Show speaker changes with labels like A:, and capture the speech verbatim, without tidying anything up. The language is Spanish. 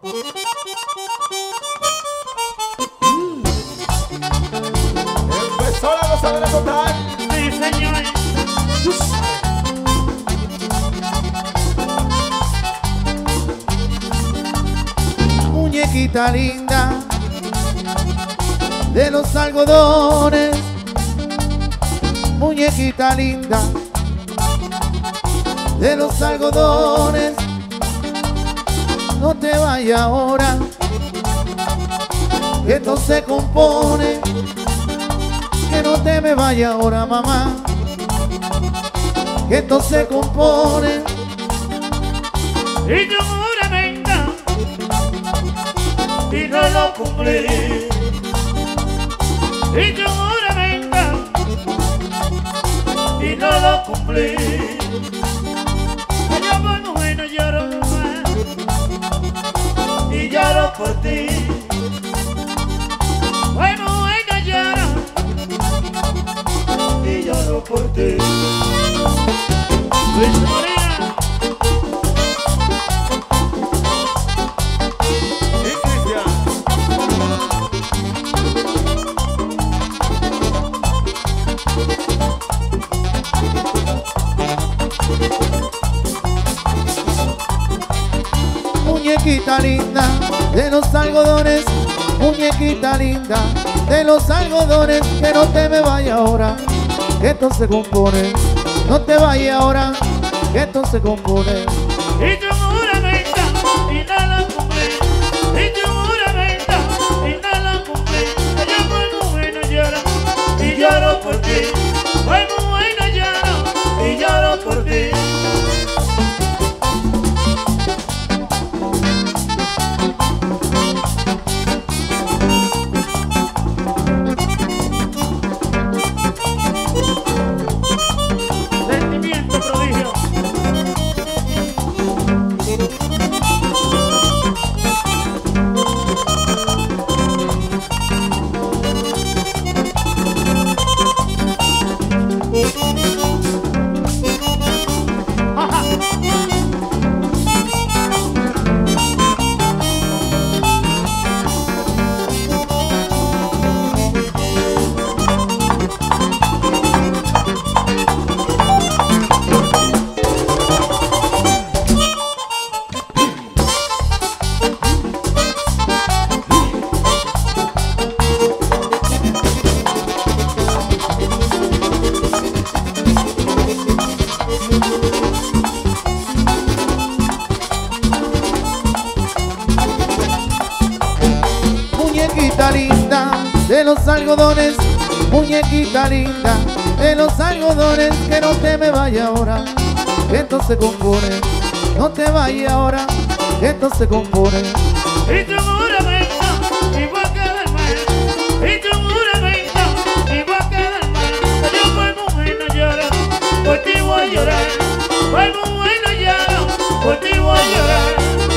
A: Empezó la gozadera total.
B: Sí, señor.
C: Muñequita linda de los algodones, muñequita linda de los algodones, no te vayas ahora, que esto se compone, que no te me vayas ahora, mamá, que esto se compone.
B: Y tu juramento y no lo cumplí. Y tu juramento y no lo cumplí. Yo por mujer no lloro más y lloro por ti. Por mujer no lloro y lloro por ti. Luis Morena.
C: Muñequita linda de los algodones, muñequita linda de los algodones, que no te me vayas ahora, que esto se compone, no te vayas ahora, que esto se compone.
B: Y tu juramento y no lo cumplí. Y tu juramento y no lo cumplí. Yo por mujer no lloro y lloro por ti. Por mujer no lloro y lloro por ti. Sentimiento prodigio.
C: Muñequita linda de los algodones, muñequita linda de los algodones, que no te me vayas ahora, que esto se compone, no te vayas ahora, que esto se compone.
B: Y tu juramento igual que del mar. Y tu juramento igual que del mar. Yo por mujer no lloro, por ti voy a llorar. Por mujer no lloro, por ti voy a llorar.